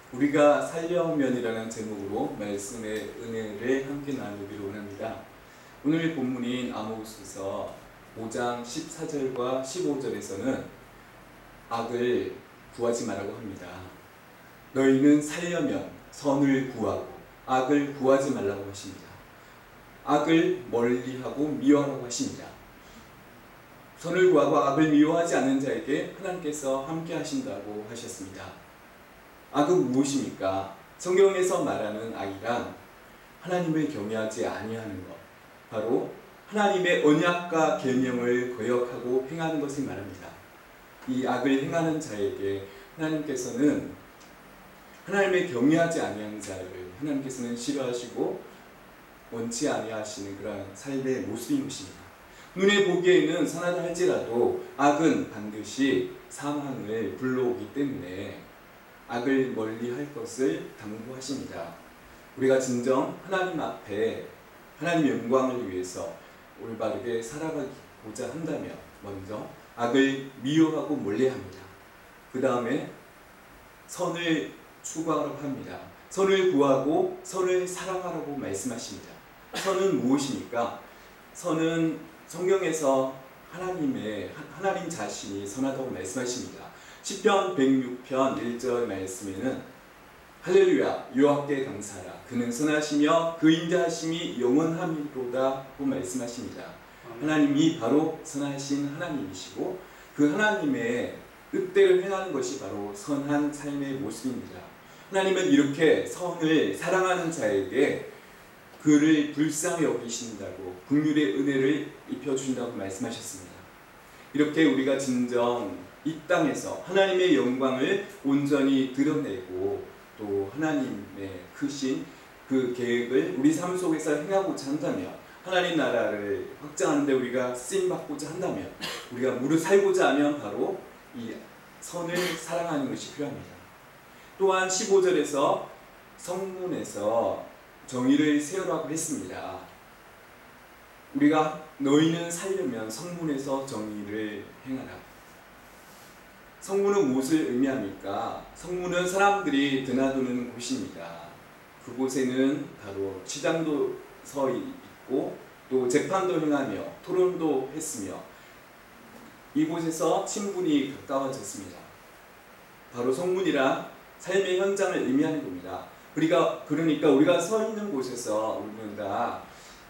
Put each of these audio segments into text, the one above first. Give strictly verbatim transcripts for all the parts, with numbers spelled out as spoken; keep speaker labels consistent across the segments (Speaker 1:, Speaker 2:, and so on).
Speaker 1: 우리가 살려면이라는 제목으로 말씀의 은혜를 함께 나누기로 원합니다. 오늘 본문인 아모스서 오 장 십사 절과 십오 절에서는 악을 구하지 말라고 합니다. 너희는 살려면 선을 구하고 악을 구하지 말라고 하십니다. 악을 멀리하고 미워하라고 하십니다. 선을 구하고 악을 미워하지 않는 자에게 하나님께서 함께 하신다고 하셨습니다. 악은 무엇입니까? 성경에서 말하는 악이란 하나님을 경외하지 아니하는 것, 바로 하나님의 언약과 계명을 거역하고 행하는 것을 말합니다. 이 악을 행하는 자에게 하나님께서는 하나님을 경외하지 아니하는 자를 하나님께서는 싫어하시고 원치 아니하시는 그런 삶의 모습인 것입니다. 눈에 보기에는 선하다 할지라도 악은 반드시 사망을 불러오기 때문에 악을 멀리할 것을 당부하십니다. 우리가 진정 하나님 앞에 하나님의 영광을 위해서 올바르게 살아가고자 한다면 먼저 악을 미워하고 멀리합니다. 그 다음에 선을 추구하라고 합니다. 선을 구하고 선을 사랑하라고 말씀하십니다. 선은 무엇입니까? 선은 성경에서 하나님의 하나님 자신이 선하다고 말씀하십니다. 시편 백육 편 일 절 말씀에는 할렐루야 여호와께 감사하라 그는 선하시며 그 인자하심이 영원함이로다고 말씀하십니다. 하나님이 바로 선하신 하나님이시고 그 하나님의 뜻대로 행하는 것이 바로 선한 삶의 모습입니다. 하나님은 이렇게 선을 사랑하는 자에게 그를 불쌍히 여기신다고 긍휼의 은혜를 입혀주신다고 말씀하셨습니다. 이렇게 우리가 진정 이 땅에서 하나님의 영광을 온전히 드러내고 또 하나님의 크신 그 계획을 우리 삶 속에서 행하고자 한다면, 하나님 나라를 확장하는 데 우리가 쓰임받고자 한다면, 우리가 무릇 살고자 하면 바로 이 선을 사랑하는 것이 필요합니다. 또한 십오 절에서 성문에서 정의를 세우라고 했습니다. 우리가 너희는 살려면 성문에서 정의를 행하라. 성문은 무엇을 의미합니까? 성문은 사람들이 드나드는 곳입니다. 그곳에는 바로 시장도 서 있고 또 재판도 행하며 토론도 했으며 이곳에서 친분이 가까워졌습니다. 바로 성문이란 삶의 현장을 의미하는 겁니다. 우리가 그러니까 우리가 서 있는 곳에서 우리가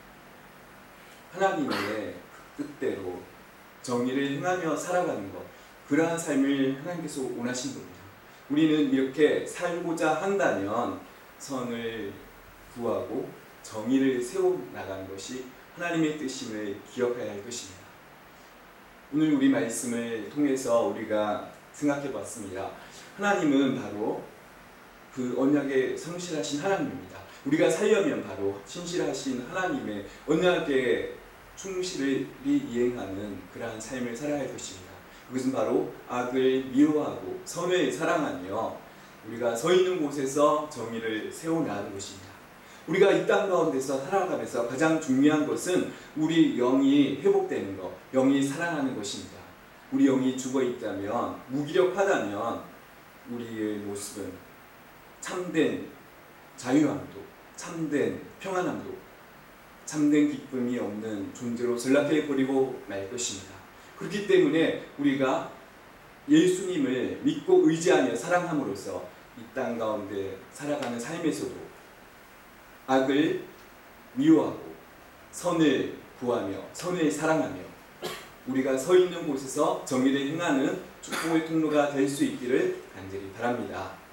Speaker 1: 하나님의 뜻대로 정의를 행하며 살아가는 것, 그러한 삶을 하나님께서 원하신 겁니다. 우리는 이렇게 살고자 한다면 선을 구하고 정의를 세워나가는 것이 하나님의 뜻임을 기억해야 할 것입니다. 오늘 우리 말씀을 통해서 우리가 생각해 봤습니다. 하나님은 바로 그 언약에 성실하신 하나님입니다. 우리가 살려면 바로 신실하신 하나님의 언약에 충실히 이행하는 그러한 삶을 살아야 할 것입니다. 그것은 바로 악을 미워하고 선을 사랑하며 우리가 서 있는 곳에서 정의를 세워나가는 것입니다. 우리가 이 땅 가운데서 살아가면서 가장 중요한 것은 우리 영이 회복되는 것, 영이 살아나는 것입니다. 우리 영이 죽어있다면, 무기력하다면 우리의 모습은 참된 자유함도, 참된 평안함도, 참된 기쁨이 없는 존재로 전락해버리고 말 것입니다. 그렇기 때문에 우리가 예수님을 믿고 의지하며 사랑함으로써 이 땅 가운데 살아가는 삶에서도 악을 미워하고 선을 구하며 선을 사랑하며 우리가 서 있는 곳에서 정의를 행하는 축복의 통로가 될 수 있기를 간절히 바랍니다.